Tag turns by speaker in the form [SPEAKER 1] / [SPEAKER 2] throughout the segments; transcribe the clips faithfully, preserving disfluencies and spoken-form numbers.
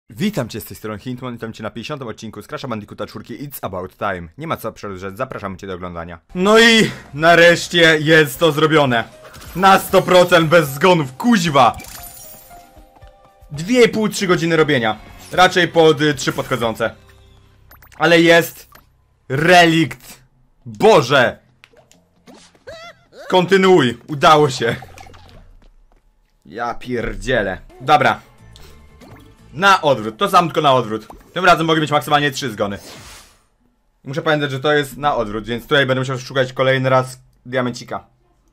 [SPEAKER 1] Witam cię z tej strony Hintman, witam cię na pięćdziesiątym odcinku z Crash'a Bandicoota cztery It's About Time. Nie ma co przedłużać, zapraszam cię do oglądania. No i nareszcie jest to zrobione. Na sto procent bez zgonów, kuźwa! dwie i pół do trzech godziny robienia. Raczej pod y, trzy podchodzące. Ale jest relikt. Boże! Kontynuuj, udało się. Ja pierdzielę. Dobra. Na odwrót, to sam tylko na odwrót. Tym razem mogę mieć maksymalnie trzy zgony. Muszę pamiętać, że to jest na odwrót, więc tutaj będę musiał szukać kolejny raz diamencika.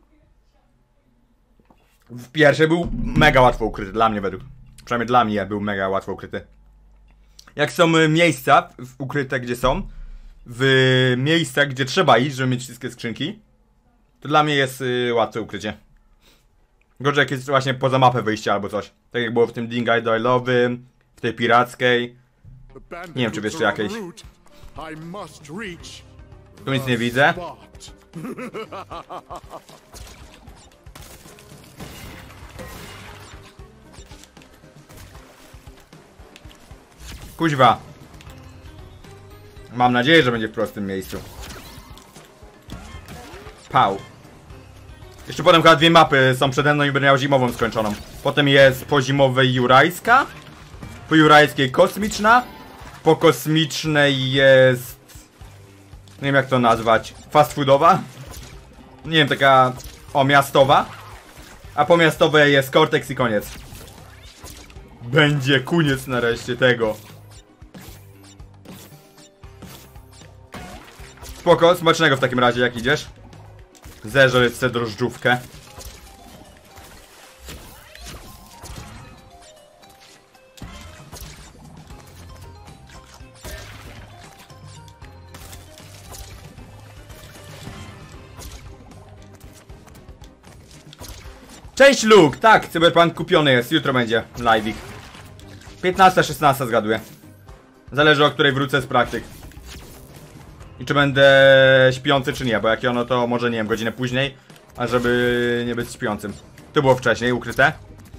[SPEAKER 1] W pierwszej był mega łatwo ukryty, dla mnie według. Przynajmniej dla mnie był mega łatwo ukryty. Jak są miejsca ukryte, gdzie są, w miejscach, gdzie trzeba iść, żeby mieć wszystkie skrzynki, to dla mnie jest y, łatwe ukrycie. Gorzej jak jest właśnie poza mapę wyjścia albo coś. Tak jak było w tym Ding Idolowym, w tej pirackiej. Nie wiem, czy wiesz, czy jakiejś. Tu nic nie widzę. Kuźwa. Mam nadzieję, że będzie w prostym miejscu. Pał. Jeszcze potem chyba dwie mapy są przede mną i będę miał zimową skończoną. Potem jest po zimowej jurajska, po jurajskiej kosmiczna, po kosmicznej jest... nie wiem jak to nazwać, fast foodowa? Nie wiem, taka... o, miastowa. A po miastowej jest Cortex i koniec. Będzie koniec nareszcie tego. Spoko, smacznego w takim razie jak idziesz. Zeżreć sobie drożdżówkę. Cześć Luke! Tak, Cyberpunk kupiony jest, jutro będzie live'ik. piętnasta szesnasta zgaduję. Zależy, o której wrócę z praktyk. I czy będę śpiący, czy nie, bo jak ono to może, nie wiem, godzinę później, a żeby nie być śpiącym. To było wcześniej ukryte.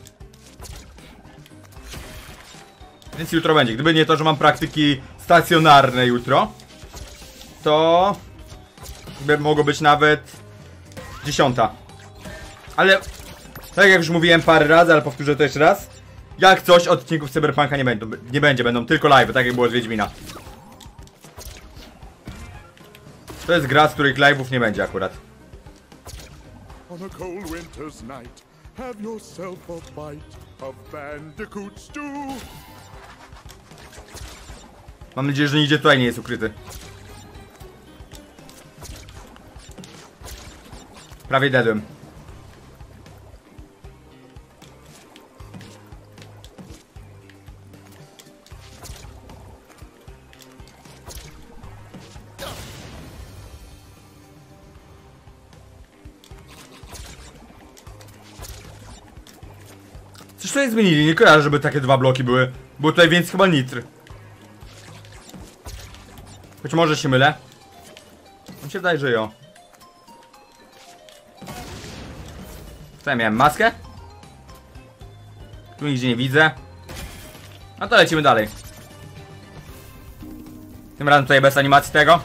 [SPEAKER 1] Więc jutro będzie. Gdyby nie to, że mam praktyki stacjonarne jutro, to by mogło być nawet dziesiąta. Ale tak jak już mówiłem parę razy, ale powtórzę to jeszcze raz. Jak coś, odcinków Cyberpunka nie będą, nie będzie, będą tylko live, tak jak było z Wiedźmina. To jest gra, z których live'ów nie będzie akurat. On a cold winter's night, have yourself a bite of Bandicoot stew. Mam nadzieję, że nigdzie tutaj nie jest ukryty. Prawie dedłem. Coś tutaj zmienili, nie kojarzę, żeby takie dwa bloki były. Było tutaj więc chyba nitr. Choć może się mylę. On się wydaje, że jo. Co ja miałem? Maskę? Tu nigdzie nie widzę. No to lecimy dalej. Tym razem tutaj bez animacji tego.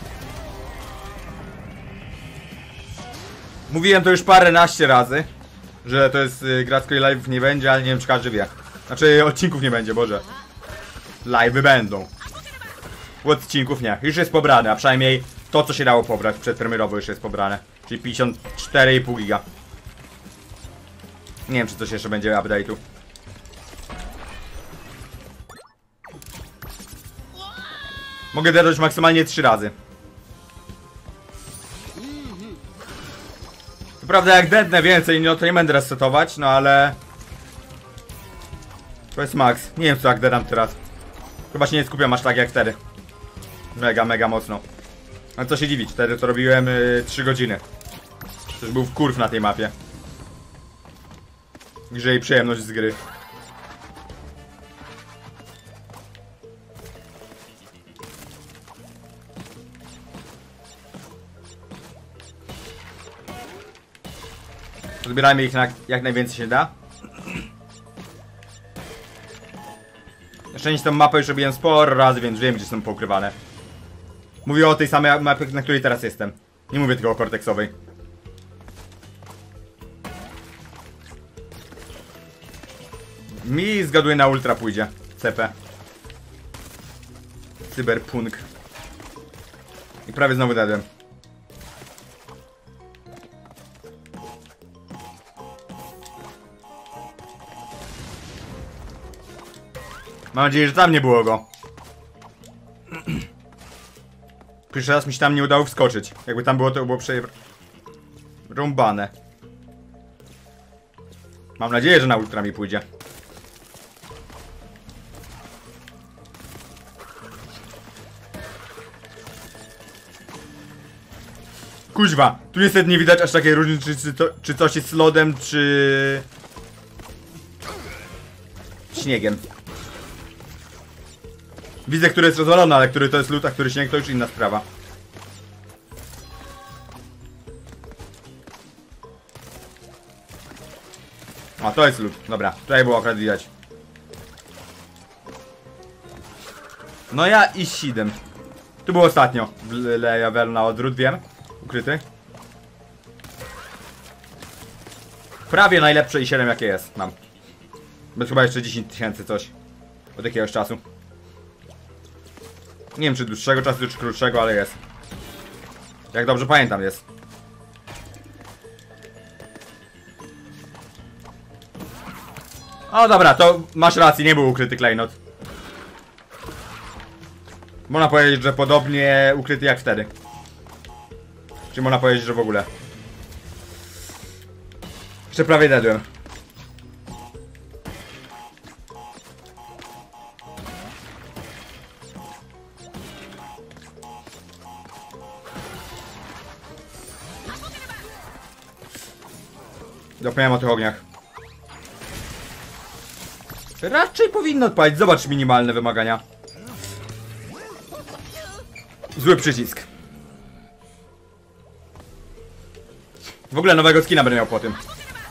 [SPEAKER 1] Mówiłem to już paręnaście razy, że to jest y, gra, z której live'ów nie będzie, ale nie wiem, czy każdy wie. Znaczy odcinków nie będzie, Boże. Live'y będą. Odcinków nie. Już jest pobrane, a przynajmniej to, co się dało pobrać przedpremierowo, już jest pobrane. Czyli pięćdziesiąt cztery i pół giga. Nie wiem, czy coś jeszcze będzie update'u. Mogę dedać maksymalnie trzy razy. To prawda, jak dednę więcej, no to nie będę resetować, no ale... to jest max. Nie wiem, co jak dedam teraz. Chyba się nie skupiam aż tak jak wtedy. Mega, mega mocno. Ale co się dziwić, wtedy to robiłem yy, trzy godziny. Przecież był wkurw na tej mapie. Grze i przyjemność z gry. Zbierajmy ich na, jak najwięcej się da. Część tą mapę już robiłem sporo razy, więc wiem, gdzie są poukrywane. Mówię o tej samej mapie, na której teraz jestem. Nie mówię tylko o korteksowej. Mi zgaduję na ultra pójdzie. C P. Cyberpunk. I prawie znowu dadłem. Mam nadzieję, że tam nie było go. Pierwszy raz mi się tam nie udało wskoczyć. Jakby tam było, to było przerąbane. Mam nadzieję, że na ultra mi pójdzie. Kuźwa, tu niestety nie widać aż takiej różnicy, czy, to, czy coś jest lodem, czy... śniegiem. Widzę, który jest rozwalony, ale który to jest lód, a który śnieg, to już inna sprawa. O, to jest lód. Dobra, tutaj było akurat widać. No ja i siedem. Tu było ostatnio. Level na odwrót, wiem. Ukryty. Prawie najlepsze i siedem jakie jest. Mam. Bez chyba jeszcze dziesięć tysięcy coś. Od jakiegoś czasu. Nie wiem, czy dłuższego czasu, czy krótszego, ale jest. Jak dobrze pamiętam, jest. O dobra, to masz rację, nie był ukryty klejnot. Można powiedzieć, że podobnie ukryty jak wtedy. Czy można powiedzieć, że w ogóle. Jeszcze prawie dedłem. Zapomniałem o tych ogniach. Raczej powinno odpalić. Zobacz minimalne wymagania. Zły przycisk. W ogóle nowego skina będę miał po tym.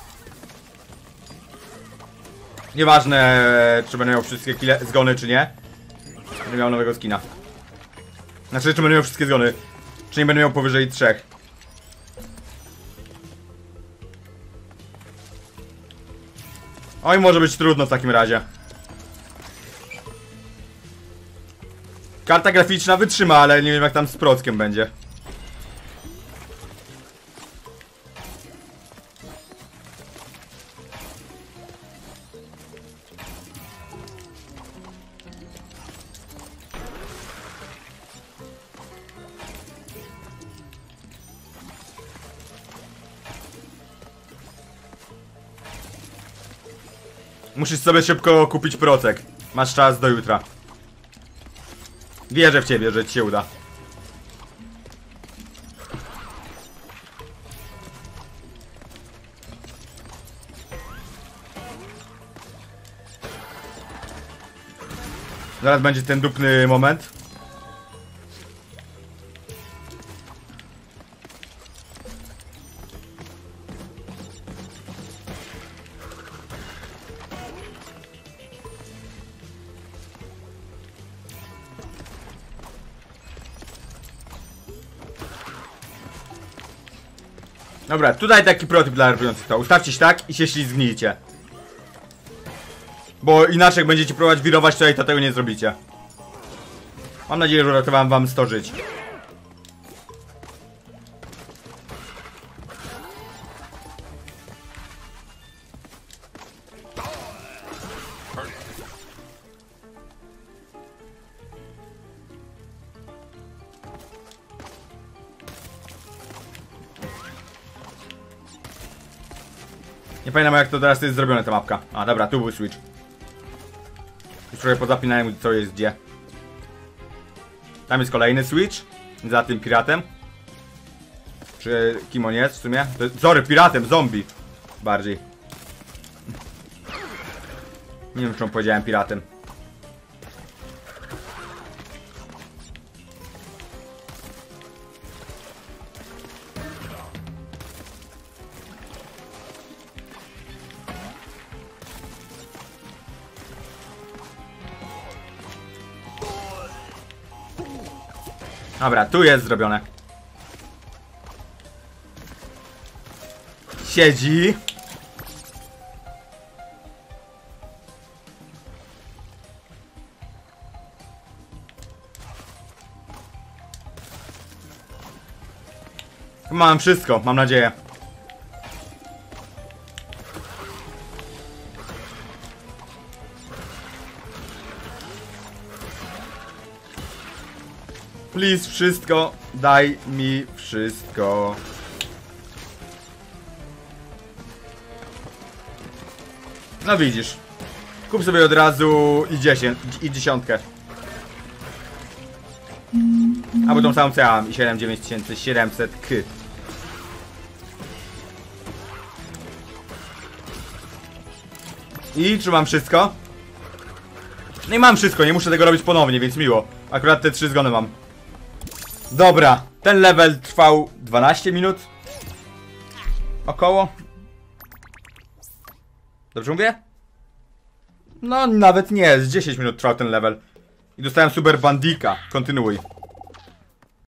[SPEAKER 1] Nieważne, czy będę miał wszystkie kile, zgony, czy nie. Będę miał nowego skina. Znaczy, czy będę miał wszystkie zgony. Czy nie będę miał powyżej trzech. Oj, może być trudno w takim razie. Karta graficzna wytrzyma, ale nie wiem jak tam z prockiem będzie. Musisz sobie szybko kupić procek. Masz czas do jutra. Wierzę w ciebie, że ci się uda. Zaraz będzie ten dupny moment. Dobra, tutaj taki protip dla robiących to. Ustawcie się tak i się ślizgnijcie. Bo inaczej jak będziecie próbować wirować tutaj, to tego nie zrobicie. Mam nadzieję, że uratowałem wam sto żyć. Nie pamiętam jak to teraz jest zrobione ta mapka. A dobra, tu był switch. Już trochę pozapinałem co jest gdzie. Tam jest kolejny switch. Za tym piratem. Czy kim on jest w sumie? To, sorry, piratem, zombie. Bardziej. Nie wiem czemu powiedziałem piratem. Dobra, tu jest zrobione. Siedzi. Mam wszystko, mam nadzieję. Please, wszystko. Daj mi wszystko. No widzisz. Kup sobie od razu i dziesięć, i dziesiątkę. Albo tą samą co ja mam i siedem dziewięć tysięcy siedemset k. I czy mam wszystko? No i mam wszystko, nie muszę tego robić ponownie, więc miło. Akurat te trzy zgony mam. Dobra, ten level trwał dwanaście minut. Około. Dobrze mówię? No nawet nie, z dziesięć minut trwał ten level. I dostałem Super Bandika. Kontynuuj.